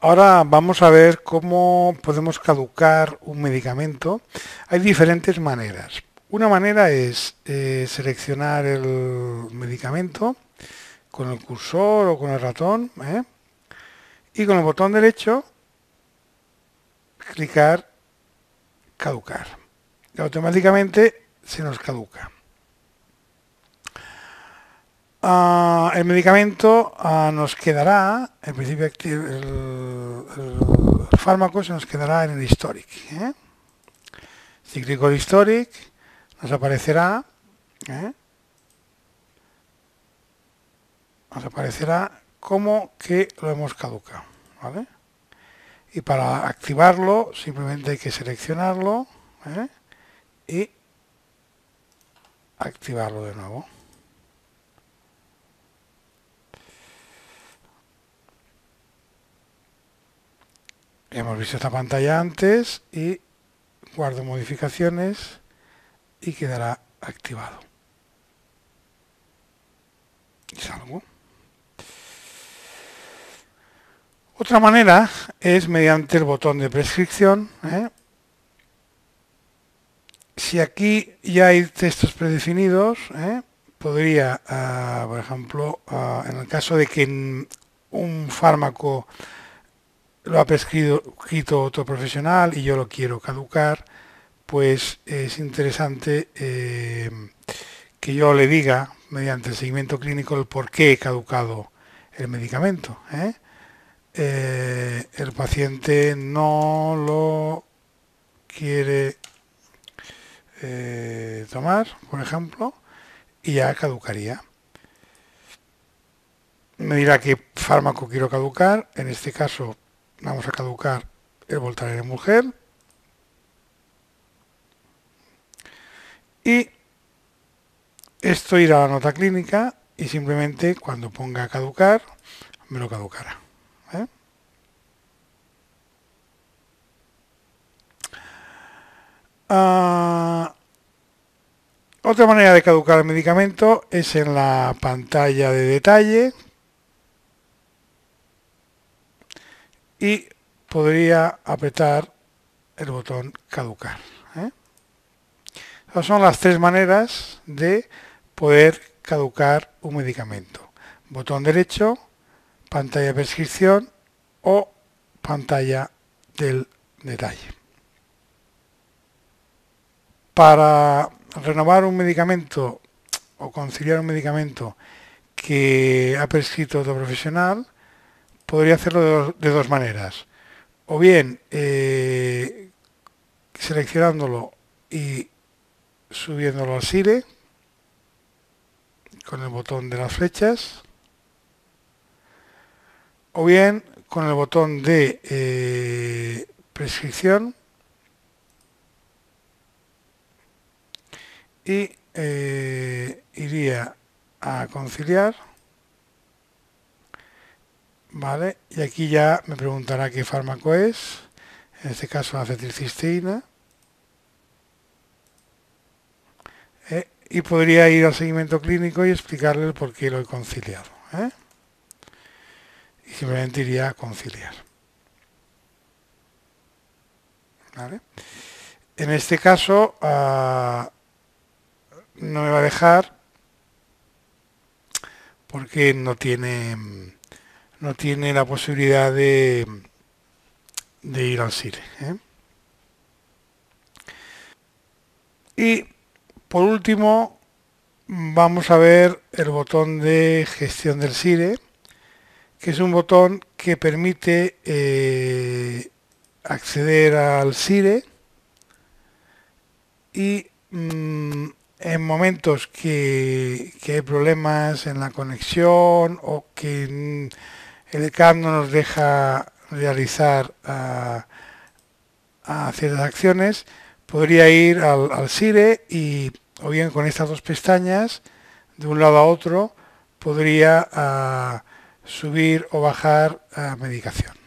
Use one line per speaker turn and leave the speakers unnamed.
Ahora vamos a ver cómo podemos caducar un medicamento. Hay diferentes maneras. Una manera es seleccionar el medicamento con el cursor o con el ratón, y con el botón derecho clicar caducar. Y automáticamente se nos caduca. El medicamento nos quedará, en principio el fármaco se nos quedará en el historic. Si clico el historic, nos aparecerá, ¿eh? Nos aparecerá como que lo hemos caducado, ¿vale? Y para activarlo simplemente hay que seleccionarlo, y activarlo de nuevo. Hemos visto esta pantalla antes y guardo modificaciones y quedará activado. Y salgo. Otra manera es mediante el botón de prescripción. Si aquí ya hay textos predefinidos, podría, por ejemplo, en el caso de que un fármaco lo ha prescrito otro profesional y yo lo quiero caducar, pues es interesante que yo le diga, mediante el seguimiento clínico, el por qué he caducado el medicamento. El paciente no lo quiere tomar, por ejemplo, y ya caducaría. Me dirá qué fármaco quiero caducar. En este caso vamos a caducar el Voltaren en mujer. Y esto irá a la nota clínica y simplemente cuando ponga caducar me lo caducará. Otra manera de caducar el medicamento es en la pantalla de detalle y podría apretar el botón caducar. Esas son las tres maneras de poder caducar un medicamento. Botón derecho, pantalla de prescripción o pantalla del detalle. Para renovar un medicamento o conciliar un medicamento que ha prescrito otro profesional, podría hacerlo de dos maneras. O bien seleccionándolo y subiéndolo al SIRE con el botón de las flechas, o bien con el botón de prescripción y iría a conciliar, ¿vale? Y aquí ya me preguntará qué fármaco es, en este caso la acetilcisteína, y podría ir al seguimiento clínico y explicarle el por qué lo he conciliado. Y simplemente iría a conciliar. ¿Vale? En este caso no me va a dejar porque no tiene la posibilidad de ir al SIRE. Y por último vamos a ver el botón de gestión del SIRE, que es un botón que permite acceder al SIRE y en momentos que hay problemas en la conexión o que el CAP no nos deja realizar ciertas acciones, podría ir al SIRE y o bien con estas dos pestañas de un lado a otro podría subir o bajar medicación.